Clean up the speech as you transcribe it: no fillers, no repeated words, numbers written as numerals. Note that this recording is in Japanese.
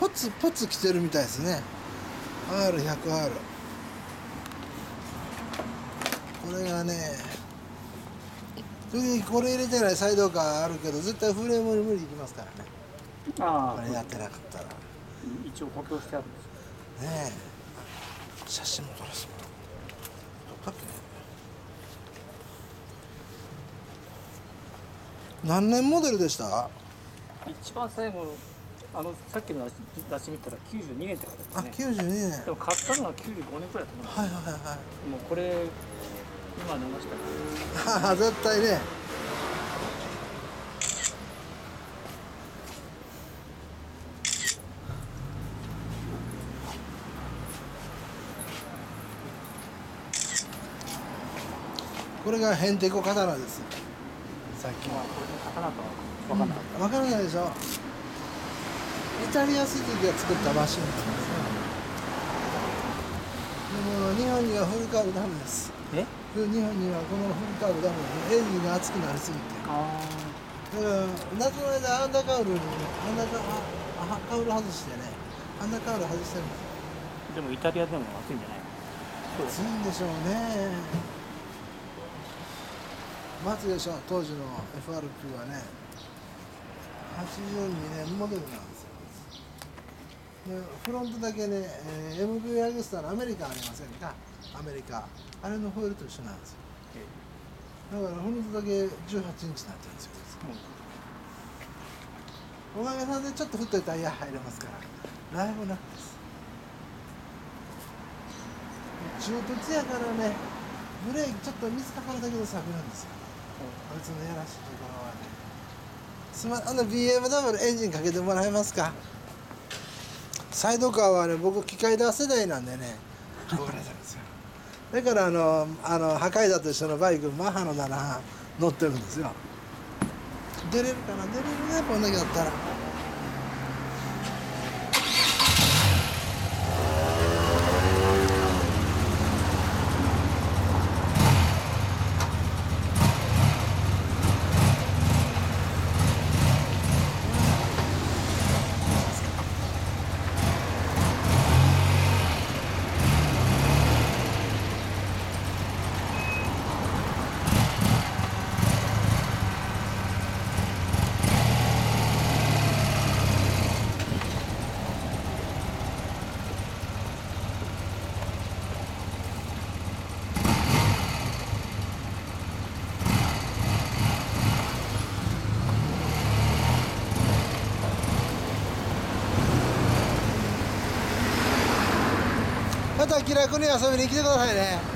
ポツポツ来てるみたいですね。 R100R、 これがね、時々これ入れてないサイドカーあるけど絶対フレームに無理いきますからね。 ああ、 これやってなかったらね一応補強してあるんですよ。 え、写真も撮らせてもらおう。撮ったっけね。何年モデルでした？ 一番最後、さっきの出し見たら92年って書いてああ、 ったね。 92年。 でも買ったのは95年くらいだと思うんですよ。 はいはいはい。 もうこれ、今寝ましたから。 はは絶対ね。これがヘンテコ刀です。さっきの。 まあ、これの刀とは分かんなかった。 わからないでしょ。イタリアスズキが作ったマシンなんですね。でも日本にはフルカーブダメです。 え？ 日本にはこのフルカーブダメです。エンジンが熱くなりすぎて。 あだから夏の間アンダーカウルにカウル外してね、アンダーカウル外してるんですよ。 あ、でもイタリアでも暑いんじゃないの？ 暑いんでしょうね。松でしょ、当時の FRP はね、82年モデルなんですよ。でフロントだけね、MV アグスタのアメリカありませんか、アメリカ、あれのホイールと一緒なんですよ。だからフロントだけ18インチになってるんですよ。おかげさんでちょっと太いタイヤ入れますから、だいぶ楽です。中突やからね、ブレーキちょっと水かかるだけで避けるんですよ。こいつのやらしいところはね。BMW エンジンかけてもらえますか。サイドカーはね、僕機械ダー世代なんでね、憧れてるんですよ。だから破壊だと一緒のバイク、マッハの7乗ってるんですよ。出れるかな、出れるね、こんだけだったら。また気楽に遊びに来てくださいね。